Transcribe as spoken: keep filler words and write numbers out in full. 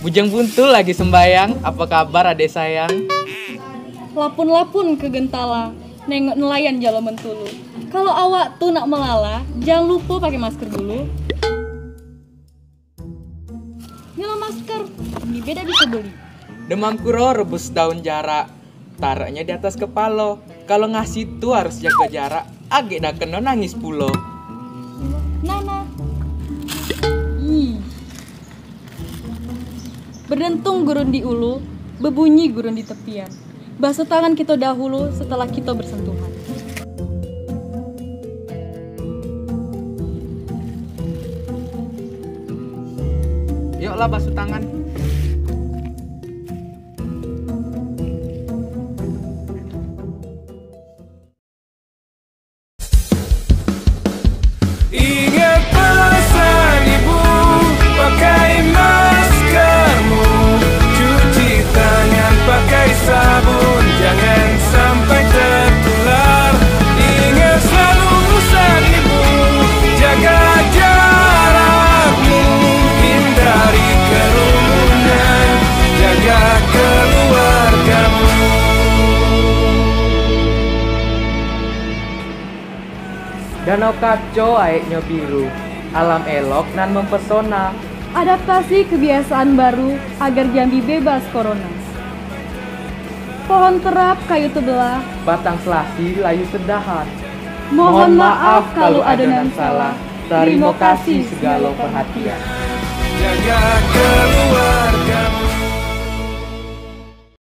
Bujang Buntul lagi sembayang, apa kabar adek sayang? Lapun-lapun ke Gentala, nengok nelayan jalo mentulu. Kalau awak tuh nak melala, jangan lupa pakai masker dulu. Ini lo masker, ini beda bisa beli. Demam kuro rebus daun jarak, taruhnya di atas kepala. Kalau ngasih tuh harus jaga jarak, agak dah kena nangis pulo. Nana. Ih. Berdentung gurun di ulu, bebunyi gurun di tepian. Basuh tangan kita dahulu setelah kita bersentuhan. Yuklah basuh tangan. Ingat pesan ibu, pakai maskermu, cuci tangan pakai sabun, jangan sampai tertular. Ingat selalu pesan ibu, jaga jarakmu, hindari kerumunan, jaga keluargamu. Danau Kaco aeknya biru, alam elok nan mempesona. Adaptasi kebiasaan baru agar Jambi bebas corona. Pohon terap kayu tebelah, Batang selasi layu sedahan. mohon maaf kalau ada yang salah. Terima kasih segala perhatian. Jaga keluargamu.